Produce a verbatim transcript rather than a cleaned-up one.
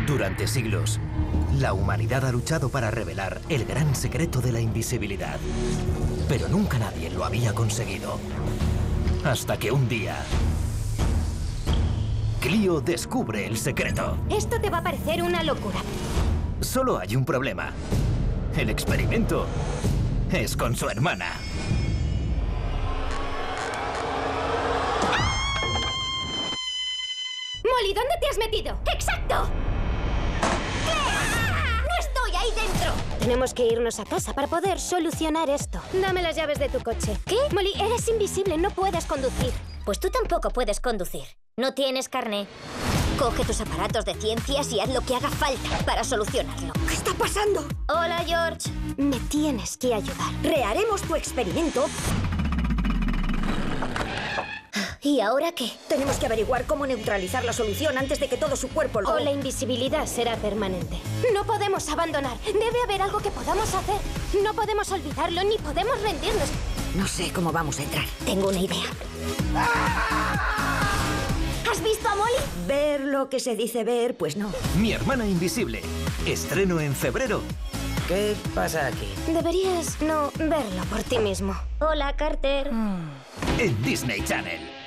Durante siglos, la humanidad ha luchado para revelar el gran secreto de la invisibilidad. Pero nunca nadie lo había conseguido. Hasta que un día, Cleo descubre el secreto. Esto te va a parecer una locura. Solo hay un problema. El experimento es con su hermana. Molly, ¿dónde te has metido? ¡Exacto! ¡No estoy ahí dentro! Tenemos que irnos a casa para poder solucionar esto. Dame las llaves de tu coche. ¿Qué? Molly, eres invisible, no puedes conducir. Pues tú tampoco puedes conducir. No tienes carné. Coge tus aparatos de ciencias y haz lo que haga falta para solucionarlo. ¿Qué está pasando? Hola, George. Me tienes que ayudar. Reharemos tu experimento. ¿Y ahora qué? Tenemos que averiguar cómo neutralizar la solución antes de que todo su cuerpo lo... O la invisibilidad será permanente. No podemos abandonar. Debe haber algo que podamos hacer. No podemos olvidarlo ni podemos rendirnos. No sé cómo vamos a entrar. Tengo una idea. ¿Has visto a Molly? Ver lo que se dice ver, pues no. Mi hermana invisible. Estreno en febrero. ¿Qué pasa aquí? Deberías no verlo por ti mismo. Hola, Carter. En Disney Channel.